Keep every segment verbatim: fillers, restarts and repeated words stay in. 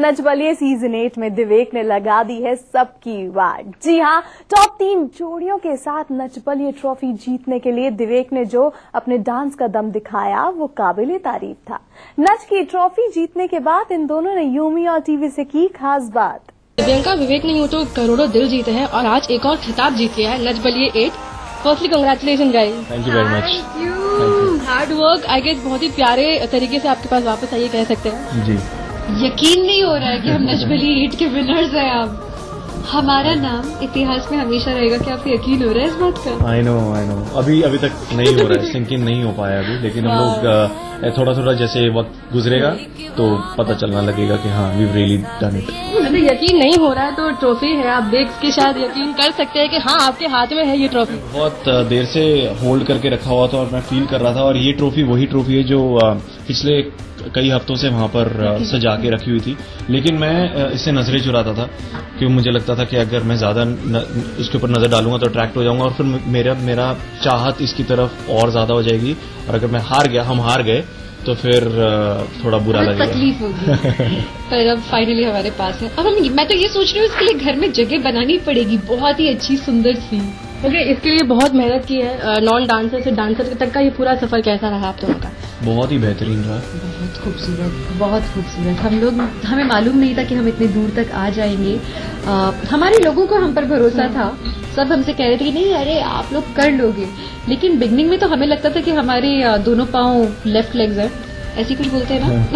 Nach Baliye season eight में दिवेक ने लगा दी है सबकी वाट। जी हां, टॉप तीन जोड़ियों के साथ नच बलिए ट्रॉफी जीतने के लिए दिवेक ने जो अपने डांस का दम दिखाया वो काबिले तारीफ था। नच की ट्रॉफी जीतने के बाद इन दोनों ने यूमी और टीवी से की खास बात। दिव्यांका, विवेक ने यूं तो करोड़ों दिल जीते हैं और आज एक और खिताब जीत लिया है Nach Baliye eight. Firstly congratulation guys. Thank you very much. Hard work I guess बहुत ही प्यारे तरीके से आपके पास वापस आइए कह सकते हैं। जी, यकीन नहीं हो रहा है कि हम नच बलिए एट के विनर्स हैं। अब हमारा नाम इतिहास में हमेशा रहेगा। क्या आपको यकीन हो रहा है इस बात का? आई नो आई नो अभी अभी तक नहीं हो रहा है, सिंकिंग नहीं हो पाया अभी, लेकिन हम लोग थोड़ा थोड़ा जैसे वक्त गुजरेगा तो पता चलना लगेगा कि हाँ वी रियली डन इट। अगर यकीन नहीं हो रहा है तो ट्रॉफी है, आप देख के शायद यकीन कर सकते हैं कि हाँ आपके हाथ में है ये ट्रॉफी। बहुत देर से होल्ड करके रखा हुआ था और मैं फील कर रहा था, और ये ट्रॉफी वही ट्रॉफी है जो पिछले कई हफ्तों से वहां पर सजा के रखी हुई थी, लेकिन मैं इससे नजरें चुराता था क्योंकि मुझे लगता था कि अगर मैं ज्यादा इसके ऊपर नजर डालूंगा तो अट्रैक्ट हो जाऊंगा और फिर मेरा मेरा चाहत इसकी तरफ और ज्यादा हो जाएगी, और अगर मैं हार गया हम हार गए तो फिर थोड़ा बुरा लगेगा, तकलीफ होगी। पर अब फाइनली हमारे पास है। अब हम मैं तो ये सोच रही हूँ इसके लिए घर में जगह बनानी पड़ेगी, बहुत ही अच्छी सुंदर सी। ओके okay, इसके लिए बहुत मेहनत की है। नॉन डांसर से डांसर तक का ये पूरा सफर कैसा रहा आप दोनों का? बहुत ही बेहतरीन रहा। बहुत खूबसूरत, बहुत खूबसूरत। हम लोग हमें मालूम नहीं था कि हम इतने दूर तक आ जाएंगे। आ, हमारे लोगों को हम पर भरोसा था, सब हमसे कह रहे थे कि नहीं अरे आप लोग कर लोगे, लेकिन बिगनिंग में तो हमें लगता था कि हमारे दोनों पाँव लेफ्ट लेग्स है, ऐसी कुछ बोलते हैं ना।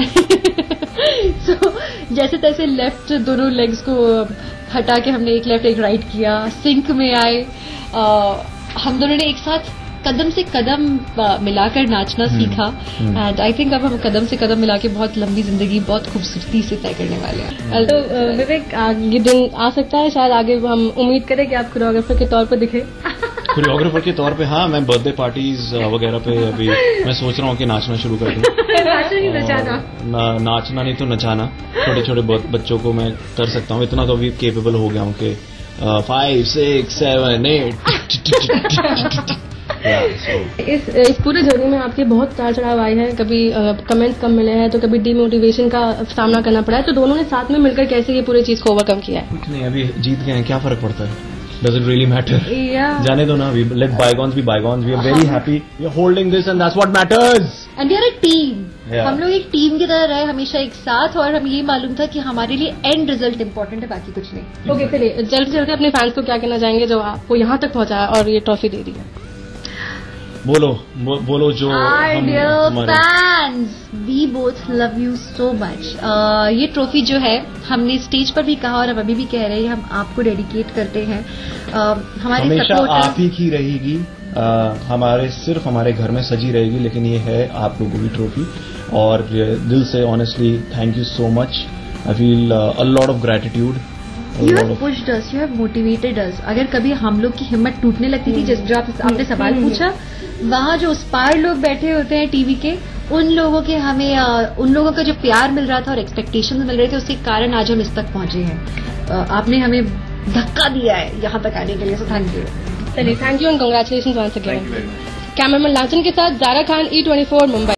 सो so, जैसे तैसे लेफ्ट दोनों लेग्स को हटा के हमने एक लेफ्ट एक राइट किया, सिंक में आए। आ, हम दोनों ने एक साथ कदम से कदम मिलाकर नाचना सीखा, एंड आई थिंक अब हम कदम से कदम मिला के बहुत लंबी जिंदगी बहुत खूबसूरती से तय करने वाले हैं। तो विवेक ये दिन आ सकता है शायद आगे हम उम्मीद करें कि आप कोरियोग्राफर के तौर पर दिखे। कोरियोग्राफर के तौर पे हाँ, मैं बर्थडे पार्टीज वगैरह पे अभी मैं सोच रहा हूँ कि नाचना शुरू कर दूँ। नाचना नहीं नचाना, ना, नाचना नहीं तो नचाना। छोटे छोटे बच्चों को मैं कर सकता हूँ, इतना तो अभी केपेबल हो गया हूँ कि फाइव सिक्स सेवन एट। इस इस पूरे जर्नी में आपके बहुत उतार चढ़ाव आए हैं, कभी कमेंट्स कम मिले हैं तो कभी डीमोटिवेशन का सामना करना पड़ा है, तो दोनों ने साथ में मिलकर कैसे ये पूरे चीज को ओवरकम किया है? कुछ नहीं, अभी जीत गए हैं, क्या फर्क पड़ता है? Doesn't really matter. Yeah. जाने दो ना, we let bygones be bygones. We are very happy. We are holding this and that's what matters. And we are a team. Yeah. हम लोग एक टीम की तरह रहे हमेशा एक साथ, और हम ये मालूम था कि हमारे लिए एंड रिजल्ट इम्पोर्टेंट है, बाकी कुछ नहीं। ओके चलिए जल्द से जल्द अपने फैंस को क्या कहना चाहेंगे जो आपको यहाँ तक पहुँचाया और ये ट्रॉफी दे दी है? बोलो बोलो जो Our dear fans, we both love you so much. uh, ये ट्रॉफी जो है हमने स्टेज पर भी कहा और हम अभी भी कह रहे हैं, हम आपको डेडिकेट करते हैं। uh, हमारे हमेशा सपोर्टर्स आप ही की रहेगी, uh, हमारे सिर्फ हमारे घर में सजी रहेगी, लेकिन ये है आप लोगों की ट्रॉफी, और दिल से honestly thank you so much. I feel a lot of gratitude. You have pushed us, you have motivated us. अगर कभी हम लोग की हिम्मत टूटने लगती थी, जिस जो आप, आपने सवाल पूछा, वहाँ जो उस पार लोग बैठे होते हैं टीवी के, उन लोगों के हमें उन लोगों का जो प्यार मिल रहा था और एक्सपेक्टेशंस मिल रहे थे, उसके कारण आज हम इस तक पहुंचे हैं। आपने हमें धक्का दिया है यहाँ तक आने के लिए, सो थैंक यू। चलिए thank you and congratulations once again. Cameraman लाचन के साथ Zara Khan, E twenty four Mumbai.